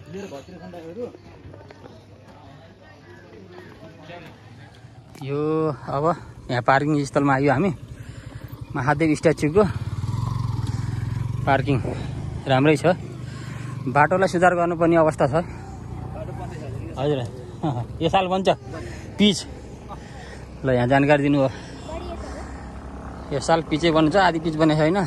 यो अब यहाँ पार्किङ स्थलमा आयो हामी। महादेव स्ट्याचुको पार्किङ राम्रै छ। बाटोलाई सुधार गर्नुपर्ने अवस्था छ। हजुर यो साल बन्छ पिच। ल यहाँ जानकारी दिनु हो। यो साल पिचै बन्छ, आधी पिच बनेको छैन।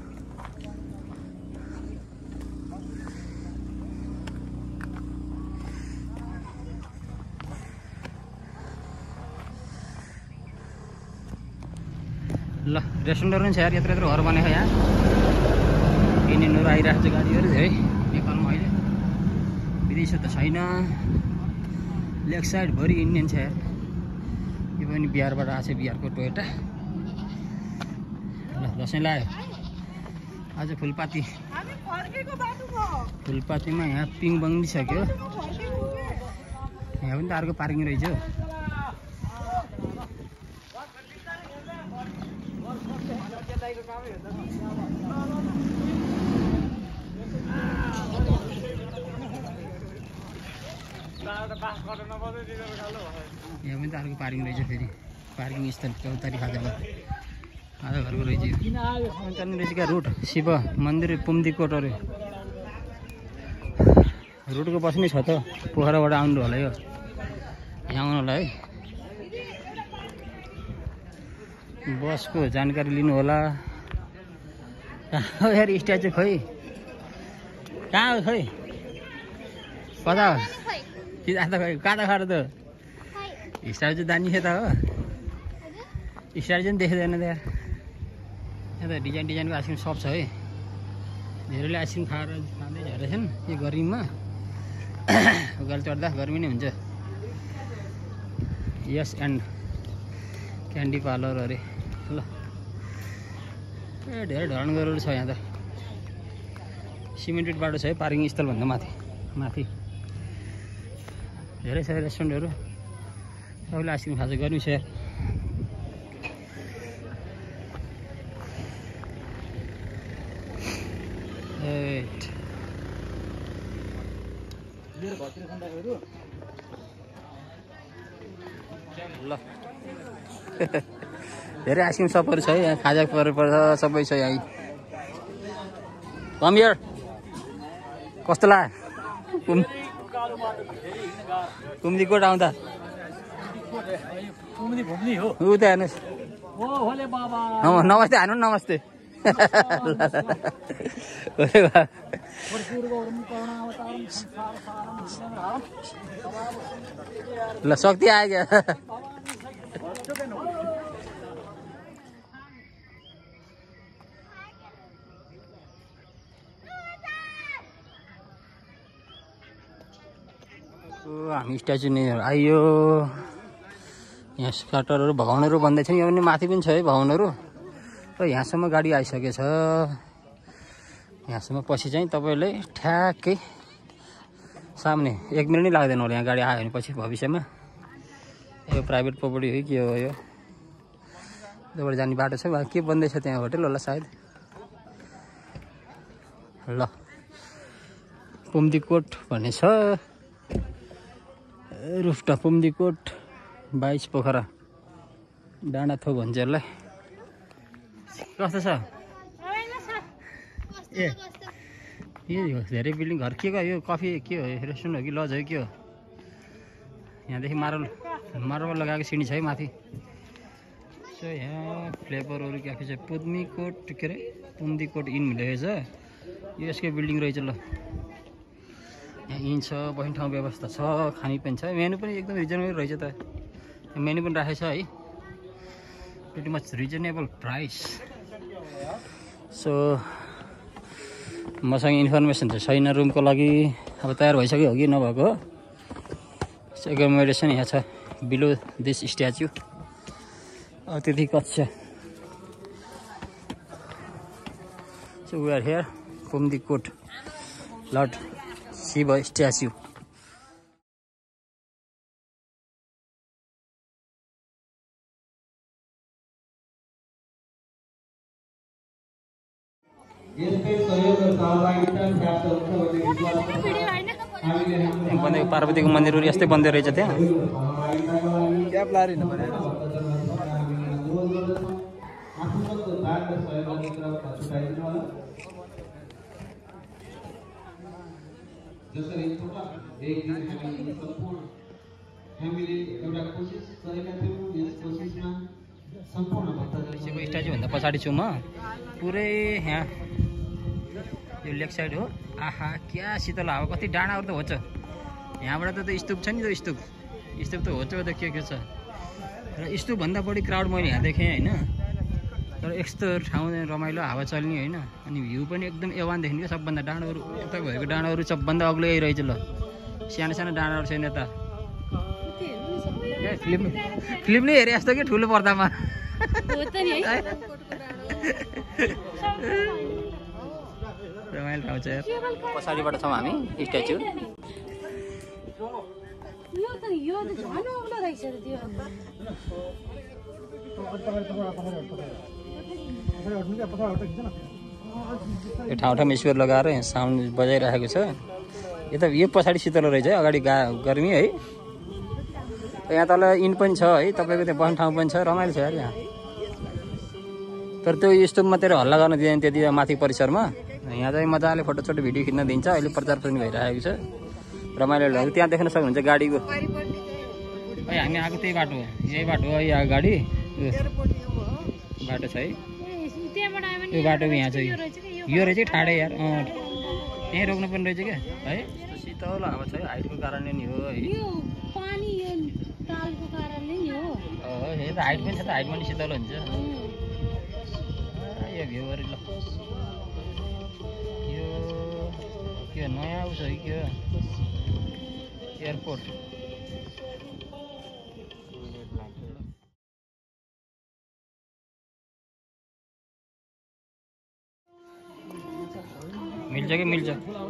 ल रेस्टुरेन्टहरू पनि छ यार, यत्रो यत्रो घर बनेको यहाँ। इन्डियनहरू आइरहेको छ गाडीहरू धेरै नेपालमा अहिले। विदेशी त छैन। लेफ्ट साइडभरि इन्डियन छ यार। यो पनि बिहारबाट आएको छ, बिहारको टोयोटा। ल दसैँ लाग्यो आज। फुलपातीमा यहाँ पिङ बनिसक्यो। यहाँ पनि त अर्को पार्किङ रहेछ। यहाँ पनि त अर्को पार्किङ रहेछ। फेरि पार्किङ स्थल चौतारी खाजाको आधा घरको रहेछ। चल्ने रहेछ क्या रुट शिव मन्दिर पुम्दीकोट अरे। रुटको बस्नै छ त, पोखराबाट आउनु होला यो यहाँ आउनुलाई है। बसको जानकारी लिनु होला। कहाँ यार स्ट्याचु खोइ, कहाँ हो खोइ, कता हो कि त खोइ कता खा त स्ट्याचु दानी छ त हो। स्ट्याचु पनि देख्दैन त यार। यहाँ त डिजाइनको आइसक्रिम सप छ है। धेरैले आइसक्रिम खाँदै झरेछन् यो गर्मीमा। उकालो चढ्दा गर्मी नै हुन्छ। यस एन्ड क्यान्डी पार्लर अरे। ल ए धेरै ढलनगरहरू छ यहाँ त। सिमेन्टेड बाटो छ है पार्किङ स्थलभन्दा माथि धेरै छ रेस्टुरेन्टहरू। सबैले आइसक्रिम खाजा गर्मी छ यार। ल धेरै आइसक्रिम सपहरू छ है यहाँ। खाजा पर्छ सबै छ यहाँ। कम हियर कस्तो लाग्यो पुम्दीकोट आउँदा? ऊ त हेर्नुहोस्। नमस्ते हान्नु नमस्ते। ल शक्ति आयो क्या। हामी स्ट्याचु नै आइयो। यहाँ स्काटरहरू भगाउनेहरू भन्दैछन्। यहाँ पनि माथि पनि छ है भगाउनेहरू। र यहाँसम्म गाडी आइसकेछ। यहाँसम्म पछि चाहिँ तपाईँले ठ्याक्कै सामने 1 मिनट नै लाग्दैन होला यहाँ गाडी आयो भने पछि भविष्यमा। यो प्राइभेट प्रपर्टी हो के हो यो? त्यहाँबाट जाने बाटो छ। के बन्दैछ त्यहाँ होटेल होला सायद। ल पुम्दीकोट भन्ने छ। रुफटप पुम्दीकोट 22 पोखरा डाँडा थो भन्छ यसलाई। कस्तो छ? ए यो धेरै बिल्डिङ घर के यो कफी के हो? रेस्टुरेन्ट हो कि लज हो के हो? यहाँदेखि मार्बल लगाएको सिँढी छ है माथि। सो यहाँ फ्लेभरहरू क्याफे छ। पुम्दीकोट के अरे पुम्दीकोट इन लेखेको छ। यो यसकै बिल्डिङ रहेछ। ल यहाँ इन छ, बस्ने ठाउँ व्यवस्था छ, खाने पनि छ। मेनु पनि एकदम रिजनेबल रहेछ त। मेनु पनि राखेको छ है। Pretty much reasonable price. So मसँग इन्फर्मेसन चाहिँ छैन रुमको लागि। अब तयार भइसक्यो हो कि नभएको हो। एकोमोडेसन यहाँ छ बिलो दिस स्ट्याचु। अतिथि कक्ष। So we are here Pumdikot lord Shiva statue. त्यहाँ बनेको पार्वतीको मन्दिरहरू यस्तै बन्दै रहेछ त्यहाँ। स्ट्याचुभन्दा पछाडि छु म पुरै यहाँ यो लेक साइड हो। आहा क्या शीतल हावा, कति डाँडाहरू त होच यहाँबाट त स्तूप छ नि, त स्तूप त होच त के छ र स्तूपभन्दा बढी क्राउड मैले यहाँ देखेँ होइन। तर यस्तो ठाउँ रमाइलो, हावा चल्ने होइन, अनि भ्यू पनि एकदम एवान देख्ने क्या। सबभन्दा डाँडाहरू यता भएको डाँडाहरू सबभन्दा अग्लो यही रहेछ ल, सानो सानो डाँडाहरू छैन यता। फिल्म नै हेरे जस्तो कि ठुलो पर्दामा। रमाइलो ठाउँ छ यार। पछाडिबाट छौँ हामी स्ट्याचु। यो ठाउँ ठाउँमा स्पिकर लगाएर यहाँ साउन्ड बजाइरहेको छ। यो पछाडि शीतल रहेछ है, अगाडि गर्मी है। यहाँ तल इन पनि छ है, तपाईँको त्यहाँ बस्ने ठाउँ पनि छ, रमाइलो छ यार यहाँ। तर त्यो यस्तो मात्रै हल्ला गर्न दिँदैन त्यति माथि परिसरमा। यहाँ चाहिँ मजाले फोटोसोटो भिडियो खिच्न दिन्छ। अहिले प्रचार पनि भइरहेको छ, रमाइलो लाग्यो। त्यहाँ देख्न सक्नुहुन्छ गाडीको, है हामी आएको त्यही बाटो हो, यही बाटो हो यहाँ गाडी बाटो छ है। यो बाटोको यहाँ चाहिँ यो रहेछ ठाडै यार, त्यहीँ रोक्नु पनि रहेछ क्या है। शीतल हावा छ है, हाइटको कारणले नि हो है। त हाइट पनि छ त, हाइटमा नि शीतल हुन्छ। यो भ्यूहरू ल, यो के नयाँ उस है के एयरपोर्ट। मिल्छ कि मिल्छ।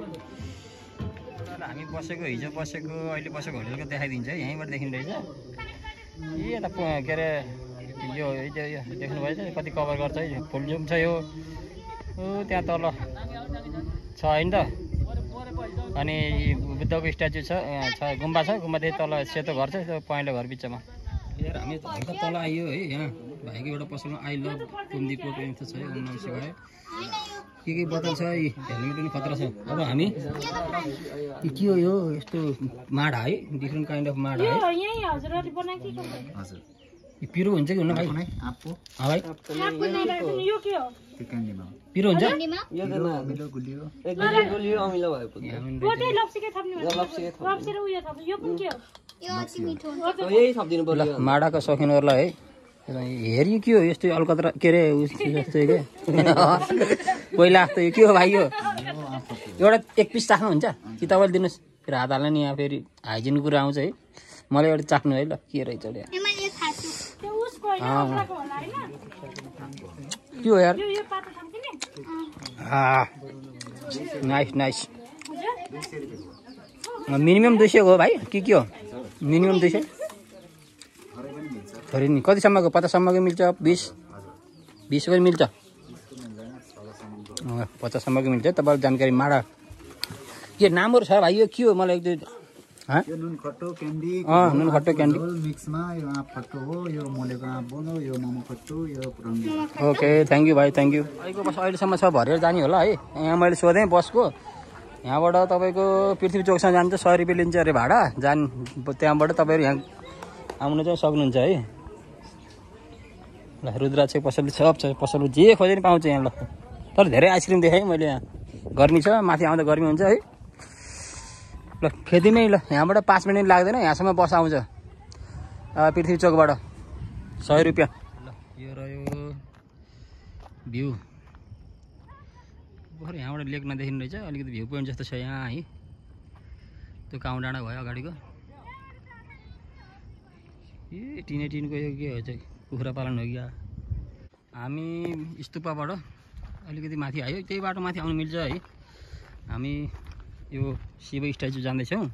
हामी बसेको हिजो बसेको अहिले बसेको होटेलको देखाइदिन्छ है, यहीँबाट देखिँदो रहेछ। यता के अरे यो देख्नुभएछ कति कभर गर्छ है, फुल जुम छ यो त्यहाँ तल छ होइन त। अनि बुद्धको स्ट्याचु छ, गुम्बा छ, गुम्बादेखि तल सेतो घर छ, त्यो पहेँलो घर बिचमा। यार हामी हल्का तल आइयो है। यहाँ भाइको एउटा पसलमा आई लभ कुन्दिपोट छ है, नमस्कार के बोतल छ, हेलमेट पनि खतरा छ। अब हामी के हो यो यस्तो माडा है, डिफ्रेन्ट काइन्ड अफ माडा है। पिरो हुन्छ कि हुन्न भाइ? भाइ पिरो हुन्छ? माडाको शौकिनहरूलाई है हेरी के हो यस्तो अलकत्रा के अरे जस्तो के पहिला जस्तो यो के हो भाइ? यो एउटा एक पिस चाख्नुहुन्छ कि तपाईँले दिनुहोस्? फेरि हात हाल्ने नि यहाँ, फेरि हाइजिन कुरा आउँछ है। मलाई एउटा चाख्नु है ल, के रहेछ के हो यार? Nice nice. मिनिमम 200 हो भाइ के हो? मिनिमम 200 थोरै नि? कतिसम्मको? 50सम्मको मिल्छ? 20 पनि मिल्छ? 50सम्मको मिल्छ। तपाईँको जानकारी माडा के नामहरू छ भाइ? यो के हो? मलाई एक दुई यो नुन खट्टो क्यान्डी, नुन खट्टो क्यान्डी मिक्समा यो आँप खट्टो हो, यो मोलेको आँप बोनो, यो मोमो खट्टो, यो रङ्गी। ओके थ्याङ्क यू भाइ, थ्याङ्क यू। भाइको बस अहिलेसम्म छ, भरेर जाने होला है। यहाँ मैले सोधेँ बसको, यहाँबाट तपाईँको पृथ्वी चोकसम्म जानु चाहिँ 100 रुपियाँ लिन्छ अरे भाडा। त्यहाँबाट तपाईँहरू यहाँ आउनु चाहिँ सक्नुहुन्छ है। ल रुद्राक्ष पसल सब छ, पसल जे खोजे नि पाउँछ यहाँ। ल तर धेरै आइसक्रिम देखाएँ मैले, यहाँ गर्मी छ, माथि आउँदा गर्मी हुन्छ है। ल खेतीमै ल यहाँबाट 5 मिनट लाग्दैन, यहाँसम्म बस आउँछ पृथ्वी चोकबाट 100 रुपियाँ। ल यो रह्यो भ्यू, भर्खर यहाँबाट लेक नदेखिनु रहेछ, अलिकति भ्यू पोइन्ट जस्तो छ यहाँ है। त्यो काउँ डाँडा भयो अगाडिको। ए टिनको यो के हो चाहिँ कुखुरा पालन हो क्या? हामी स्तुपाबाट अलिकति माथि आयो, त्यही बाटो माथि आउनु मिल्छ है। हामी यो शिव स्ट्याचु जाँदैछौँ।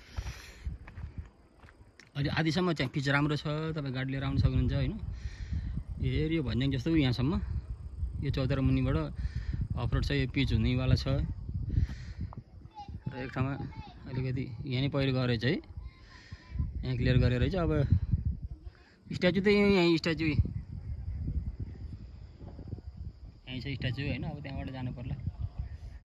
अहिले आधीसम्म चाहिँ पिच राम्रो छ, तपाईँ गाडी लिएर आउनु सक्नुहुन्छ होइन। हेऱ्यो भन्ज्याङ जस्तो यहाँसम्म, यो चौतारा मुनिबाट अफरोड छ, यो पिच हुनेवाला छ। र एक ठाउँमा अलिकति यहाँ नै पहिरो गरेछ है, यहाँ क्लियर गरेर चाहिँ अब स्ट्याचु त यहीँ स्ट्याचु यहीँ छ स्ट्याचु होइन। अब त्यहाँबाट जानु पर्ला।